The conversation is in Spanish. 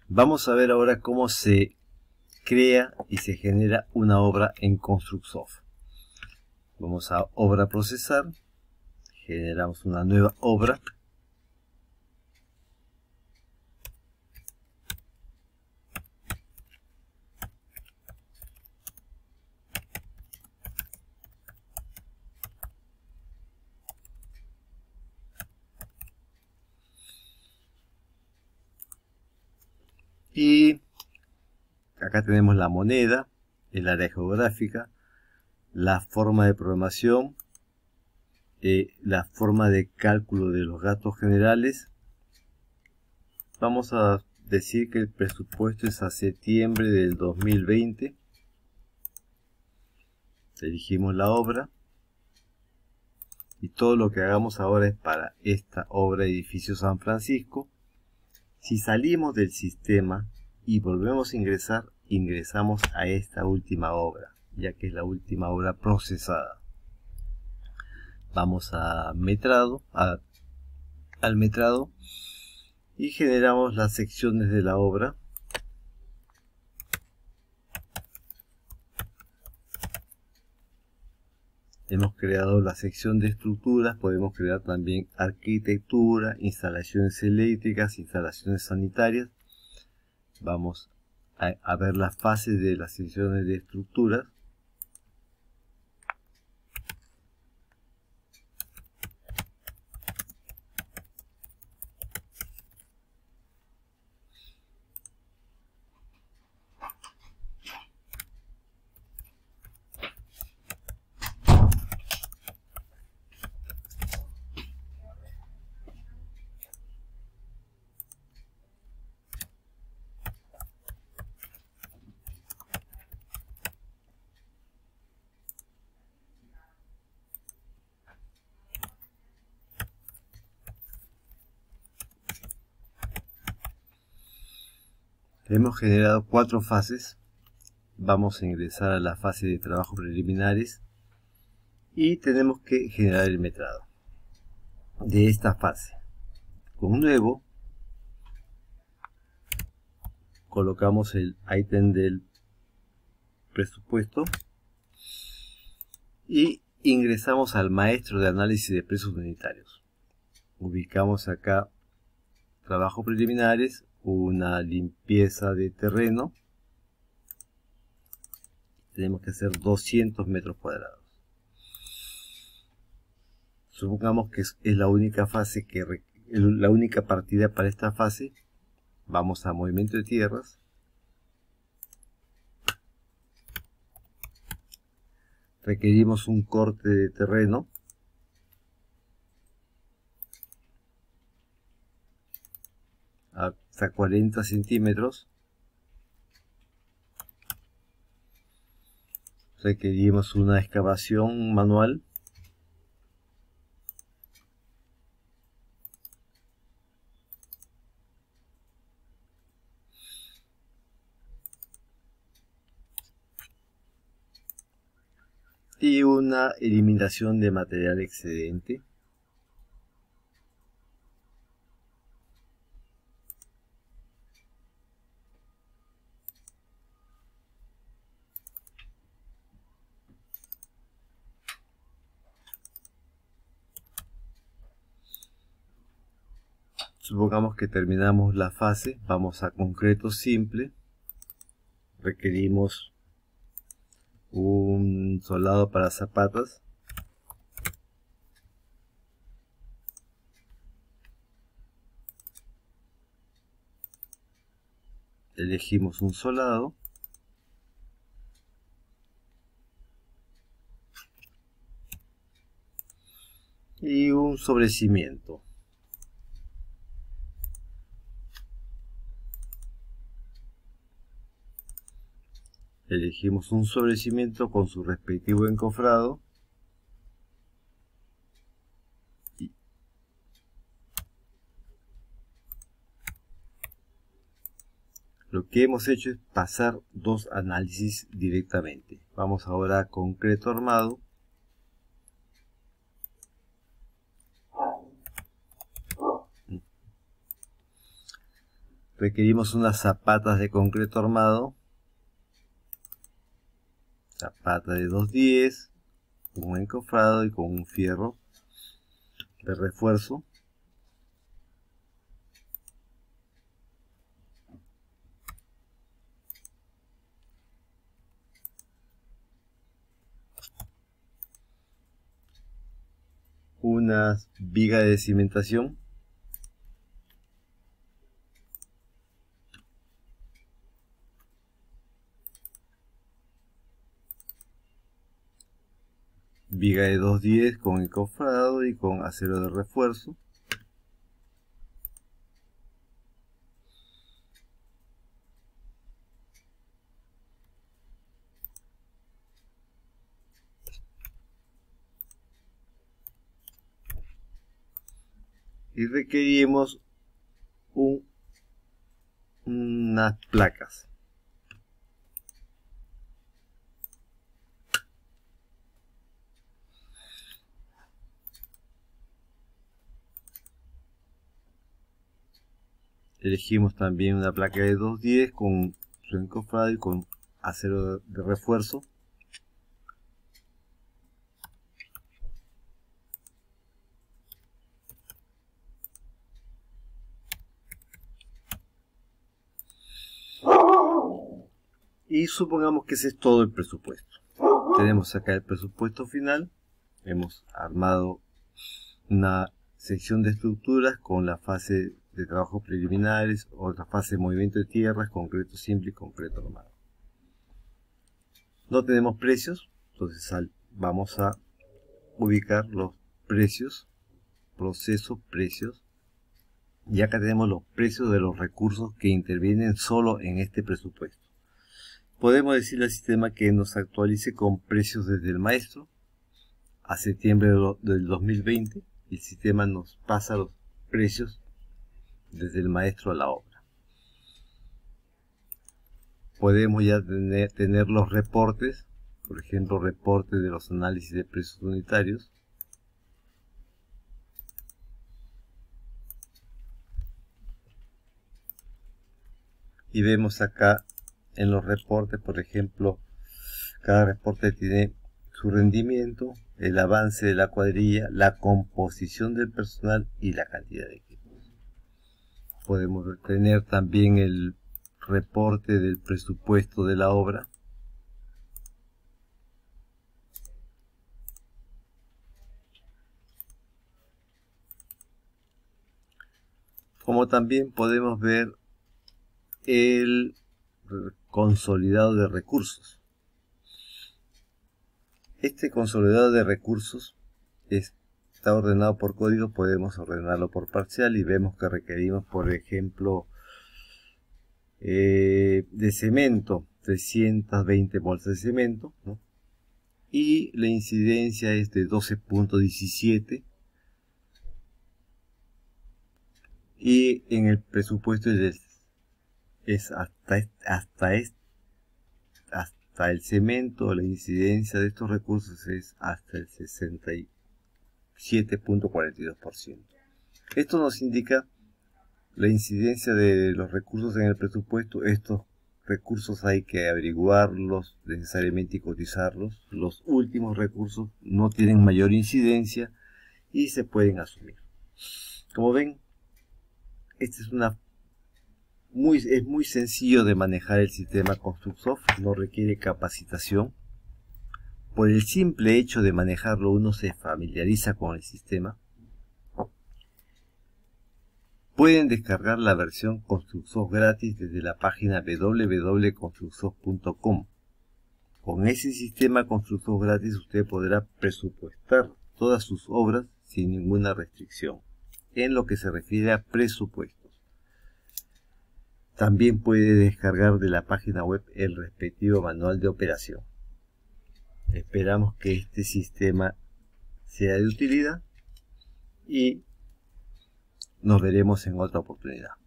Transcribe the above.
Vamos a ver ahora cómo se crea y se genera una obra en Constructsoft. Vamos a obra procesar, generamos una nueva obra. Y acá tenemos la moneda, el área geográfica, la forma de programación, la forma de cálculo de los gastos generales. Vamos a decir que el presupuesto es a septiembre del 2020. Elegimos la obra. Y todo lo que hagamos ahora es para esta obra Edificio San Francisco. Si salimos del sistema y volvemos a ingresar, ingresamos a esta última obra, ya que es la última obra procesada. Vamos a metrado, al metrado, y generamos las secciones de la obra. Hemos creado la sección de estructuras, podemos crear también arquitectura, instalaciones eléctricas, instalaciones sanitarias. Vamos a ver las fases de las secciones de estructuras. Hemos generado 4 fases. Vamos a ingresar a la fase de trabajo preliminares y tenemos que generar el metrado de esta fase. Con nuevo colocamos el ítem del presupuesto y ingresamos al maestro de análisis de precios unitarios. Ubicamos acá trabajo preliminares, una limpieza de terreno. Tenemos que hacer 200 metros cuadrados. Supongamos que es la única fase la única partida para esta fase. Vamos a movimiento de tierras. Requerimos un corte de terreno. Hasta 40 centímetros. Requerimos una excavación manual. Y una eliminación de material excedente. Supongamos que terminamos la fase, vamos a concreto simple. Requerimos un soldado para zapatas. Elegimos un soldado. Y un sobrecimiento. Elegimos un sobrecimiento con su respectivo encofrado. Lo que hemos hecho es pasar 2 análisis directamente. Vamos ahora a concreto armado. requerimos unas zapatas de concreto armado, zapata de 210, con un encofrado y con un fierro de refuerzo. Unas vigas de cimentación. Viga de 210 con encofrado y con acero de refuerzo. Y requerimos unas placas. Elegimos también una placa de 210 con su encofrado y con acero de refuerzo. Y supongamos que ese es todo el presupuesto. Tenemos acá el presupuesto final. Hemos armado una sección de estructuras con la fase de trabajos preliminares, otra fase de movimiento de tierras, concreto simple y concreto armado. No tenemos precios, entonces vamos a ubicar los precios, proceso, precios. Y acá tenemos los precios de los recursos que intervienen solo en este presupuesto. Podemos decirle al sistema que nos actualice con precios desde el maestro a septiembre del 2020. Y el sistema nos pasa los precios desde el maestro a la obra. Podemos ya tener los reportes, por ejemplo, reportes de los análisis de precios unitarios. Y vemos acá en los reportes, por ejemplo, cada reporte tiene su rendimiento, el avance de la cuadrilla, la composición del personal y la cantidad de equipos. Podemos tener también el reporte del presupuesto de la obra. Como también podemos ver el consolidado de recursos. Este consolidado de recursos está ordenado por código, podemos ordenarlo por parcial y vemos que requerimos, por ejemplo, de cemento, 320 bolsas de cemento, ¿no? Y la incidencia es de 12.17 y en el presupuesto es hasta el cemento, la incidencia de estos recursos es hasta el 67.42%. Esto nos indica la incidencia de los recursos en el presupuesto. Estos recursos hay que averiguarlos necesariamente y cotizarlos. Los últimos recursos no tienen mayor incidencia y se pueden asumir. Como ven, esta es muy sencillo de manejar el sistema Construcsoft, no requiere capacitación. Por el simple hecho de manejarlo uno se familiariza con el sistema. Pueden descargar la versión Construcsoft gratis desde la página www.construcsoft.com. Con ese sistema Construcsoft gratis usted podrá presupuestar todas sus obras sin ninguna restricción en lo que se refiere a presupuestos. También puede descargar de la página web el respectivo manual de operación. Esperamos que este sistema sea de utilidad y nos veremos en otra oportunidad.